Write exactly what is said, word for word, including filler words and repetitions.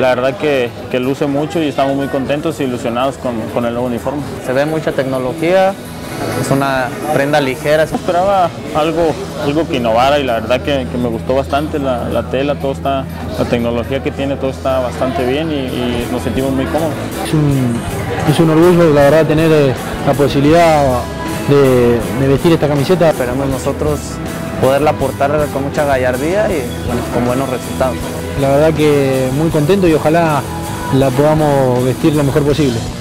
la verdad que, que luce mucho y estamos muy contentos e ilusionados con, con el nuevo uniforme. Se ve mucha tecnología, es una prenda ligera. Esperaba algo, algo que innovara y la verdad que, que me gustó bastante la, la tela, todo está, la tecnología que tiene, todo está bastante bien y, y nos sentimos muy cómodos. Es un, es un orgullo, la verdad, tener eh, la posibilidad de, de vestir esta camiseta. Esperamos nosotros poderla portar con mucha gallardía y bueno, con buenos resultados. La verdad que muy contento y ojalá la podamos vestir lo mejor posible.